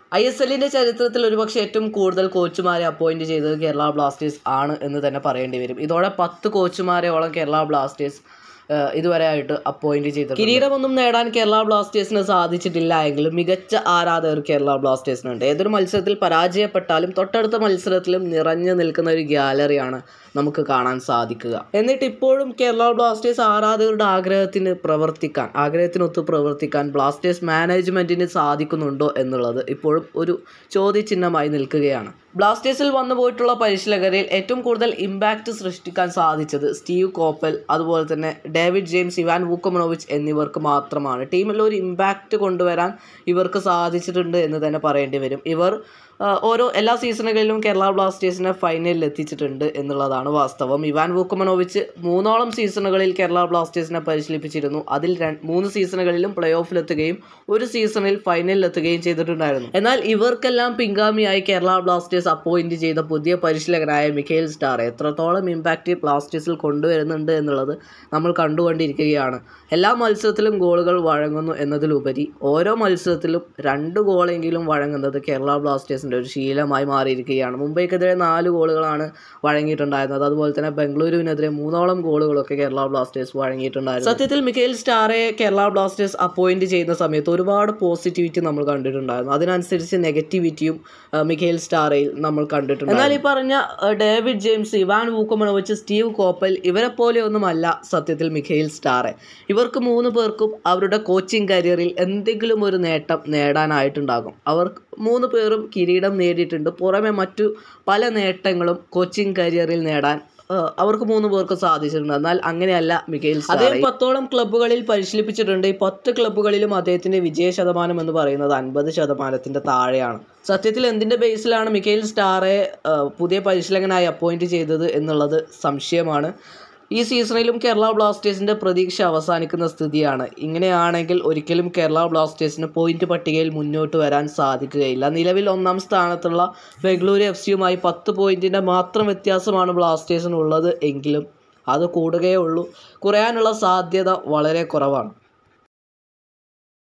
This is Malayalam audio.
ISLന്റെ ചരിത്രത്തിൽ ഒരുപക്ഷെ ഏറ്റവും കൂടുതൽ കോച്ചുമാരെ അപ്പോയിന്റ് ചെയ്തത് കേരള ബ്ലാസ്റ്റേഴ്സ് ആണ് എന്ന് തന്നെ പറയേണ്ടി വരും. ഇതോടെ 10 കോച്ചുമാരെയോളം കേരള ബ്ലാസ്റ്റേഴ്സ് ഇതുവരെയായിട്ട് അപ്പോയിന്റ് ചെയ്തത്. കിരീടമൊന്നും നേടാൻ കേരള ബ്ലാസ്റ്റേഴ്സിന് സാധിച്ചിട്ടില്ല എങ്കിലും മികച്ച ആരാധകർ കേരള ബ്ലാസ്റ്റേഴ്സിനുണ്ട്. ഏതൊരു മത്സരത്തിൽ പരാജയപ്പെട്ടാലും തൊട്ടടുത്ത മത്സരത്തിലും നിറഞ്ഞു നിൽക്കുന്ന ഒരു ഗ്യാലറിയാണ് നമുക്ക് കാണാൻ സാധിക്കുക. എന്നിട്ട് ഇപ്പോഴും കേരള ബ്ലാസ്റ്റേഴ്സ് ആരാധകരുടെ ആഗ്രഹത്തിനൊത്ത് പ്രവർത്തിക്കാൻ ബ്ലാസ്റ്റേഴ്സ് മാനേജ്മെന്റിന് സാധിക്കുന്നുണ്ടോ എന്നുള്ളത് ഇപ്പോഴും ഒരു ചോദ്യചിഹ്നമായി നിൽക്കുകയാണ്. ബ്ലാസ്റ്റേഴ്സിൽ വന്നു പോയിട്ടുള്ള പരിശീലകരിൽ ഏറ്റവും കൂടുതൽ ഇമ്പാക്റ്റ് സൃഷ്ടിക്കാൻ സാധിച്ചത് സ്റ്റീവ് കോപ്പൽ, അതുപോലെ തന്നെ ഡേവിഡ് ജെയിംസ്, ഇവാൻ വൂക്കമനോവിച്ച് എന്നിവർക്ക് മാത്രമാണ്. ടീമിൽ ഒരു ഇമ്പാക്റ്റ് കൊണ്ടുവരാൻ ഇവർക്ക് സാധിച്ചിട്ടുണ്ട് എന്ന് തന്നെ പറയേണ്ടി വരും. ഇവർ എല്ലാ സീസണുകളിലും കേരള ബ്ലാസ്റ്റേഴ്സിനെ ഫൈനലിൽ എത്തിച്ചിട്ടുണ്ട് എന്നുള്ളതാണ് വാസ്തവം. ഇവാൻ വൂക്കമനോവിച്ച് 3 സീസണുകളിൽ കേരള ബ്ലാസ്റ്റേഴ്സിനെ പരിശീലിപ്പിച്ചിരുന്നു. അതിൽ 3 സീസണുകളിലും പ്ലേ ഓഫിലെത്തുകയും 1 സീസണിൽ ഫൈനലിലെത്തുകയും ചെയ്തിട്ടുണ്ടായിരുന്നു. എന്നാൽ ഇവർക്കെല്ലാം പിൻഗാമിയായി കേരള ബ്ലാസ്റ്റേഴ്സ് അപ്പോയിന്റ് ചെയ്ത പുതിയ പരിശീലകനായ മിഖേൽ സ്റ്റാറെ എത്രത്തോളം ഇമ്പാക്റ്റ് ബ്ലാസ്റ്റേഴ്സിൽ കൊണ്ടുവരുന്നുണ്ട് എന്നുള്ളത് നമ്മൾ കണ്ടുകൊണ്ടിരിക്കുകയാണ്. എല്ലാ മത്സരത്തിലും ഗോളുകൾ വഴങ്ങുന്നു എന്നതിലുപരി ഓരോ മത്സരത്തിലും 2 ഗോളെങ്കിലും വഴങ്ങുന്നത് കേരള ബ്ലാസ്റ്റേഴ്സിൻ്റെ ഒരു ശീലമായി മാറിയിരിക്കുകയാണ്. മുംബൈക്കെതിരെ 4 ഗോളുകളാണ് വഴങ്ങിയിട്ടുണ്ടായിരുന്നത്. അതുപോലെ തന്നെ ബംഗളൂരുവിനെതിരെ 3 ഗോളുകളൊക്കെ കേരള ബ്ലാസ്റ്റേഴ്സ് വഴങ്ങിയിട്ടുണ്ടായിരുന്നു. സത്യത്തിൽ Mikael Stahre Kerala Blasters appoint ചെയ്യുന്ന സമയത്ത് ഒരുപാട് പോസിറ്റിവിറ്റി നമ്മൾ കണ്ടിട്ടുണ്ടായിരുന്നു. അതിനനുസരിച്ച് നെഗറ്റിവിറ്റിയും മിഖേൽ സ്റ്റാറയിൽ നമ്മൾ കണ്ടിട്ടുണ്ട്. എന്നാൽ ഈ പറഞ്ഞ David James, Ivan Vukomanovic, Steve Coppell ഇവരെ പോലെയൊന്നുമല്ല സത്യത്തിൽ മിഖേൽ സ്റ്റാറെ. ഇവർക്ക് 3 പേർക്കും അവരുടെ കോച്ചിങ് കരിയറിൽ എന്തെങ്കിലും ഒരു നേട്ടം നേടാനായിട്ടുണ്ടാകും. അവർ 3 പേരും കിരീടം നേടിയിട്ടുണ്ട്. പുറമെ മറ്റു പല നേട്ടങ്ങളും കോച്ചിങ് കരിയറിൽ നേടാൻ അവർക്ക് 3 പേർക്ക് സാധിച്ചിട്ടുണ്ട്. എന്നാൽ അങ്ങനെയല്ല മിഖേൽ സ്റ്റാറെ. അദ്ദേഹം 10ഓളം ക്ലബ്ബുകളിൽ പരിശീലിപ്പിച്ചിട്ടുണ്ട്. ഈ 10 ക്ലബ്ബുകളിലും അദ്ദേഹത്തിൻ്റെ വിജയ ശതമാനം എന്ന് പറയുന്നത് 50% താഴെയാണ്. സത്യത്തിൽ എന്തിൻ്റെ ബേസിലാണ് മിഖേൽ സ്റ്റാറെ പുതിയ പരിശീലകനായി അപ്പോയിന്റ് ചെയ്തത് എന്നുള്ളത് സംശയമാണ്. ഈ സീസണിലും കേരള ബ്ലാസ്റ്റേഴ്സിൻ്റെ പ്രതീക്ഷ അവസാനിക്കുന്ന സ്ഥിതിയാണ്. ഇങ്ങനെയാണെങ്കിൽ ഒരിക്കലും കേരള ബ്ലാസ്റ്റേഴ്സിന് പോയിന്റ് പട്ടികയിൽ മുന്നോട്ട് വരാൻ സാധിക്കുകയില്ല. നിലവിൽ 1ാം സ്ഥാനത്തുള്ള ബംഗളൂരു FC-യുമായി 10 പോയിന്റിൻ്റെ മാത്രം വ്യത്യാസമാണ് ബ്ലാസ്റ്റേഴ്സിനുള്ളത് എങ്കിലും അത് കൂടുകയേ ഉള്ളൂ. കുറയാനുള്ള സാധ്യത വളരെ കുറവാണ്.